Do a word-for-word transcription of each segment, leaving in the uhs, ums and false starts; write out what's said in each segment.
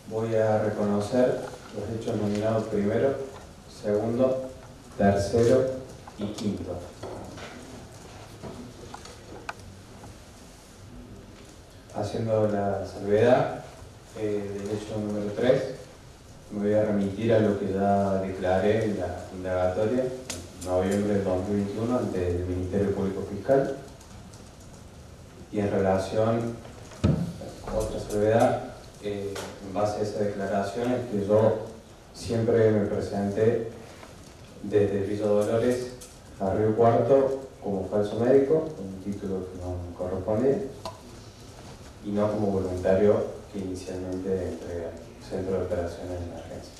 voy a reconocer los hechos nominados primero, segundo, tercero y quinto. Haciendo la salvedad eh, del hecho número tres, me voy a remitir a lo que ya declaré en la indagatoria en noviembre de dos mil veintiuno ante el Ministerio Público Fiscal. Y en relación a otra salvedad, eh, en base a esa declaración, es que yo siempre me presenté desde Villa Dolores a Río Cuarto como falso médico, con un título que no me correspondía, y no como voluntario que inicialmente entré al Centro de Operaciones de Emergencia.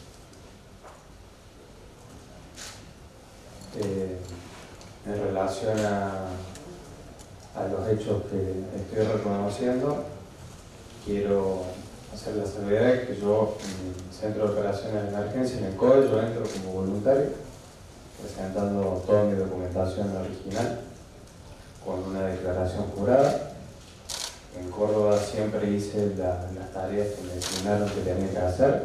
Eh, en relación a, a los hechos que estoy reconociendo, quiero hacer la salvedad de que yo en el Centro de Operaciones de Emergencia, en el C O E, yo entro como voluntario, presentando toda mi documentación original, con una declaración jurada. En Córdoba siempre hice la, las tareas que me designaron que tenía que hacer.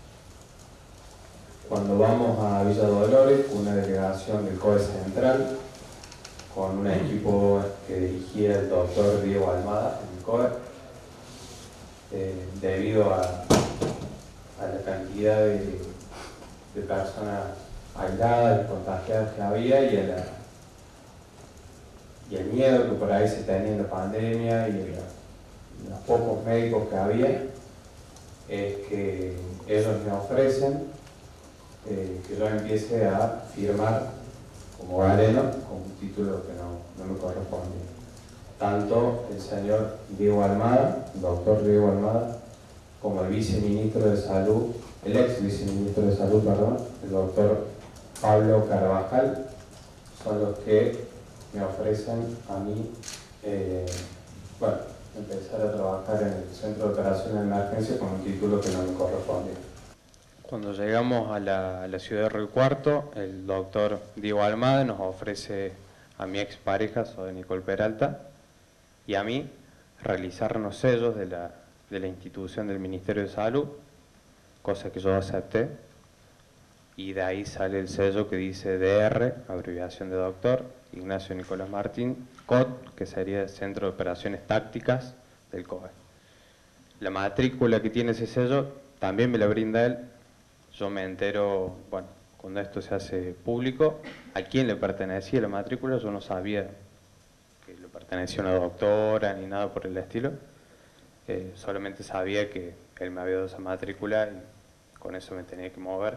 Cuando vamos a Villa Dolores, una delegación del C O E Central, con un equipo que dirigía el doctor Diego Almada en el C O E, eh, debido a, a la cantidad de, de personas aisladas y contagiadas que había y, a la, y el miedo que por ahí se tenía en la pandemia y en la, los pocos médicos que había, es que ellos me ofrecen eh, que yo empiece a firmar como galeno con un título que no, no me corresponde. Tanto el señor Diego Almada, el doctor Diego Almada, como el viceministro de Salud, el ex viceministro de Salud, perdón, el doctor Pablo Carvajal, son los que me ofrecen a mí, eh, bueno, empezar a trabajar en el Centro de Operaciones de Emergencia con un título que no me corresponde. Cuando llegamos a la, a la ciudad de Río Cuarto, el doctor Diego Almada nos ofrece a mi expareja, soy Nicole Peralta, y a mí realizarnos sellos de la, de la institución del Ministerio de Salud, cosa que yo acepté, y de ahí sale el sello que dice D R, abreviación de doctor, Ignacio Nicolás Martín, C O T, que sería el Centro de Operaciones Tácticas del C O E. La matrícula que tiene ese sello también me la brinda él. Yo me entero, bueno, cuando esto se hace público, a quién le pertenecía la matrícula. Yo no sabía que le pertenecía a una doctora ni nada por el estilo. Eh, solamente sabía que él me había dado esa matrícula y con eso me tenía que mover.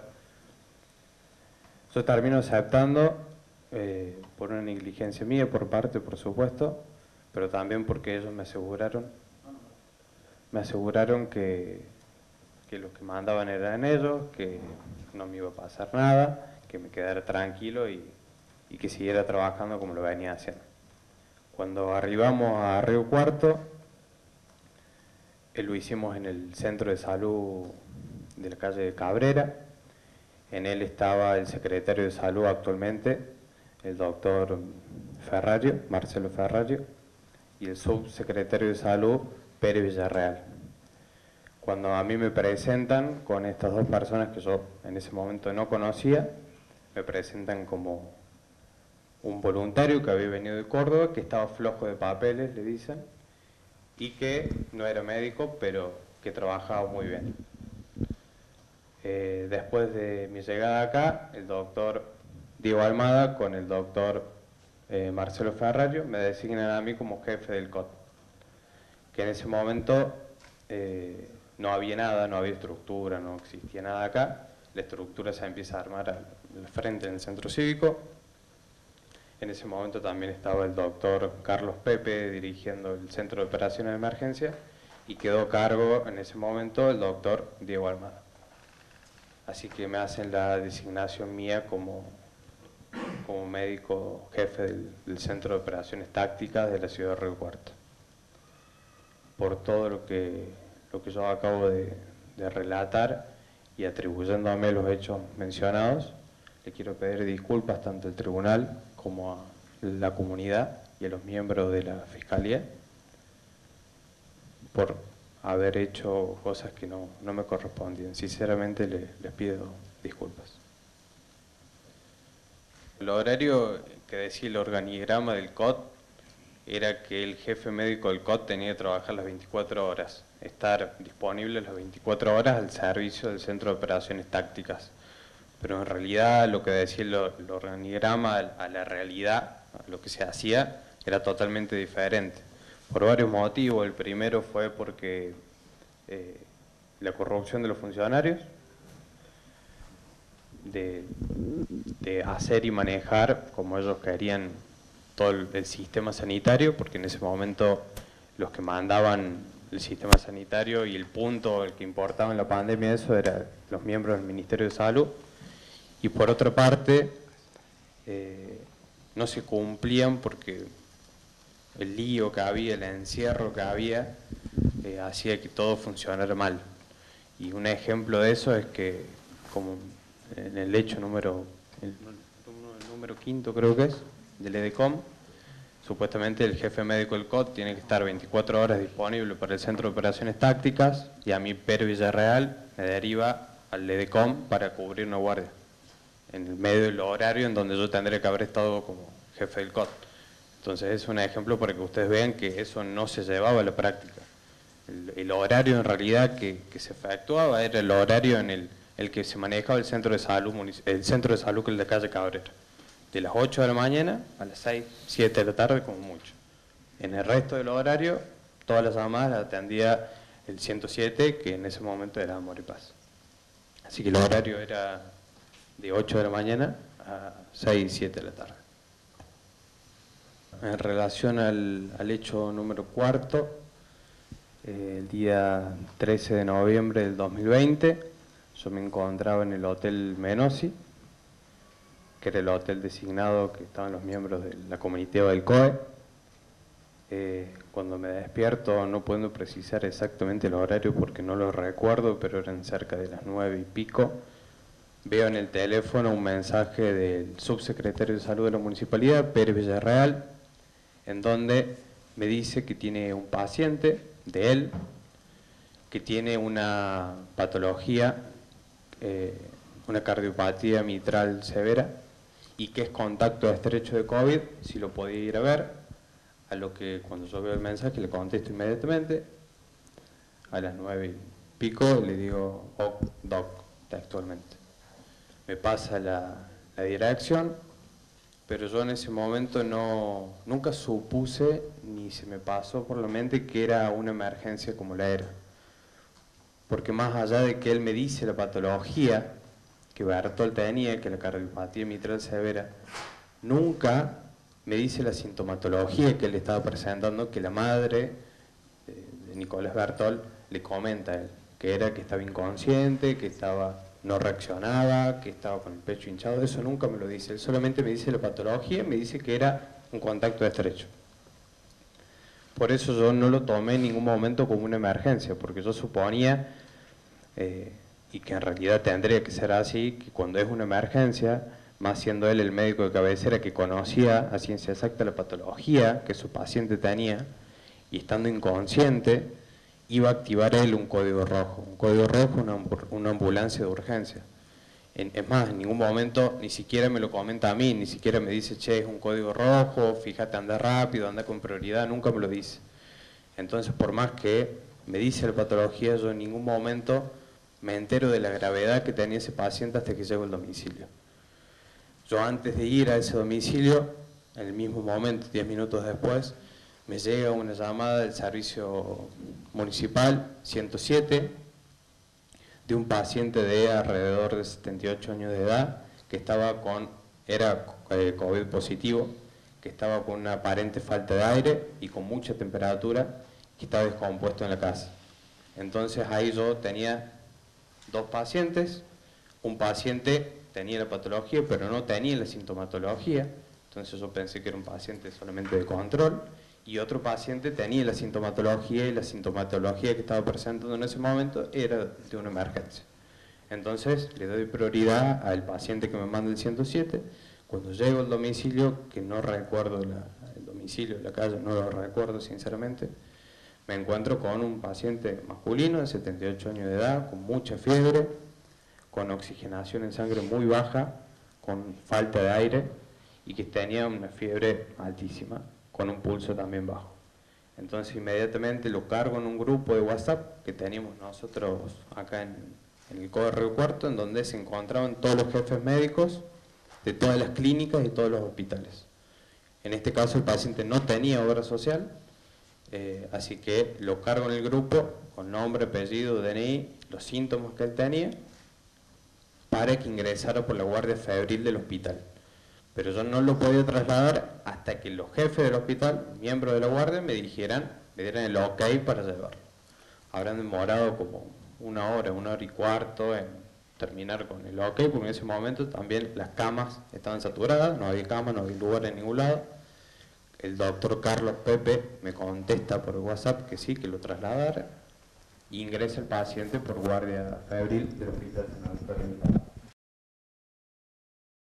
Yo termino aceptando eh, por una negligencia mía, por parte, por supuesto, pero también porque ellos me aseguraron, me aseguraron que, que los que mandaban eran ellos, que no me iba a pasar nada, que me quedara tranquilo y, y que siguiera trabajando como lo venía haciendo. Cuando arribamos a Río Cuarto, eh, lo hicimos en el centro de salud de la calle de Cabrera. En él estaba el secretario de Salud actualmente, el doctor Ferrario, Marcelo Ferrario, y el subsecretario de Salud, Pérez Villarreal. Cuando a mí me presentan con estas dos personas que yo en ese momento no conocía, me presentan como un voluntario que había venido de Córdoba, que estaba flojo de papeles, le dicen, y que no era médico, pero que trabajaba muy bien. Eh, después de mi llegada acá, el doctor Diego Almada con el doctor eh, Marcelo Ferrario me designan a mí como jefe del C O T, que en ese momento eh, no había nada, no había estructura, no existía nada acá. La estructura se empieza a armar al, al frente en el centro cívico. En ese momento también estaba el doctor Carlos Pepe dirigiendo el Centro de Operaciones de Emergencia y quedó a cargo en ese momento el doctor Diego Almada. Así que me hacen la designación mía como, como médico jefe del, del Centro de Operaciones Tácticas de la ciudad de Río Cuarto. Por todo lo que, lo que yo acabo de, de relatar y atribuyéndome los hechos mencionados, le quiero pedir disculpas tanto al tribunal como a la comunidad y a los miembros de la Fiscalía por haber hecho cosas que no, no me correspondían. Sinceramente le, les pido disculpas. El horario que decía el organigrama del C O T era que el jefe médico del C O T tenía que trabajar las veinticuatro horas, estar disponible las veinticuatro horas al servicio del Centro de Operaciones Tácticas. Pero en realidad lo que decía el, el organigrama a la realidad, a lo que se hacía, era totalmente diferente. Por varios motivos. El primero fue porque eh, la corrupción de los funcionarios, de, de hacer y manejar como ellos querían todo el, el sistema sanitario, porque en ese momento los que mandaban el sistema sanitario y el punto el que importaba en la pandemia, eso eran los miembros del Ministerio de Salud. Y por otra parte, eh, no se cumplían porque el lío que había, el encierro que había, eh, hacía que todo funcionara mal. Y un ejemplo de eso es que, como en el hecho número, el, el número quinto creo que es, del EDECOM, supuestamente el jefe médico del C O T tiene que estar veinticuatro horas disponible para el Centro de Operaciones Tácticas, y a mí, Pedro Villarreal, me deriva al EDECOM para cubrir una guardia, en el medio del horario en donde yo tendría que haber estado como jefe del C O T. Entonces es un ejemplo para que ustedes vean que eso no se llevaba a la práctica. El, el horario en realidad que, que se efectuaba era el horario en el, el que se manejaba el centro de salud, el centro de salud que es el de calle Cabrera, de las ocho de la mañana a las seis, siete de la tarde como mucho. En el resto del horario, todas las llamadas las atendía el ciento siete, que en ese momento era Amor y Paz. Así que el horario era de ocho de la mañana a seis, siete de la tarde. En relación al, al hecho número cuarto, eh, el día trece de noviembre del dos mil veinte, yo me encontraba en el Hotel Menossi, que era el hotel designado que estaban los miembros de la comitiva del C O E. Eh, cuando me despierto, no puedo precisar exactamente el horario porque no lo recuerdo, pero eran cerca de las nueve y pico. Veo en el teléfono un mensaje del subsecretario de Salud de la Municipalidad, Pérez Villarreal, en donde me dice que tiene un paciente de él, que tiene una patología, eh, una cardiopatía mitral severa, y que es contacto estrecho de COVID, si lo podía ir a ver, a lo que cuando yo veo el mensaje le contesto inmediatamente, a las nueve y pico le digo, oh, doc, textualmente. Me pasa la, la dirección, pero yo en ese momento no, nunca supuse ni se me pasó por la mente que era una emergencia como la era. Porque más allá de que él me dice la patología que Bertol tenía, que la cardiopatía mitral severa, nunca me dice la sintomatología que él estaba presentando, que la madre de, de Nicolás Bertol le comenta a él, que era que estaba inconsciente, que estaba... no reaccionaba, que estaba con el pecho hinchado. Eso nunca me lo dice. Él solamente me dice la patología y me dice que era un contacto estrecho. Por eso yo no lo tomé en ningún momento como una emergencia, porque yo suponía, eh, y que en realidad tendría que ser así, que cuando es una emergencia, más siendo él el médico de cabecera que conocía a ciencia exacta la patología que su paciente tenía, y estando inconsciente, iba a activar él un código rojo, un código rojo, una, una ambulancia de urgencia. En, es más, en ningún momento ni siquiera me lo comenta a mí, ni siquiera me dice, che, es un código rojo, fíjate, anda rápido, anda con prioridad, nunca me lo dice. Entonces, por más que me dice la patología, yo en ningún momento me entero de la gravedad que tenía ese paciente hasta que llego al domicilio. Yo antes de ir a ese domicilio, en el mismo momento, diez minutos después, me llega una llamada del servicio municipal ciento siete de un paciente de alrededor de setenta y ocho años de edad que estaba con, era eh, COVID positivo, que estaba con una aparente falta de aire y con mucha temperatura, que estaba descompuesto en la casa. Entonces ahí yo tenía dos pacientes, un paciente tenía la patología pero no tenía la sintomatología, entonces yo pensé que era un paciente solamente de control, y otro paciente tenía la sintomatología y la sintomatología que estaba presentando en ese momento era de una emergencia. Entonces le doy prioridad al paciente que me manda el ciento siete. Cuando llego al domicilio, que no recuerdo la, el domicilio de la calle, no lo recuerdo sinceramente, me encuentro con un paciente masculino de setenta y ocho años de edad, con mucha fiebre, con oxigenación en sangre muy baja, con falta de aire y que tenía una fiebre altísima, con un pulso también bajo. Entonces inmediatamente lo cargo en un grupo de WhatsApp que teníamos nosotros acá en, en el C O D Río Cuarto, en donde se encontraban todos los jefes médicos de todas las clínicas y todos los hospitales. En este caso el paciente no tenía obra social, eh, así que lo cargo en el grupo con nombre, apellido, D N I, los síntomas que él tenía, para que ingresara por la guardia febril del hospital. Pero yo no lo podía trasladar hasta que los jefes del hospital, miembros de la guardia, me dijeran, me dieran el ok para llevarlo. Habrán demorado como una hora, una hora y cuarto en terminar con el ok, porque en ese momento también las camas estaban saturadas, no había camas, no había lugar en ningún lado. El doctor Carlos Pepe me contesta por WhatsApp que sí, que lo trasladara, y ingresa el paciente por guardia febril del Hospital General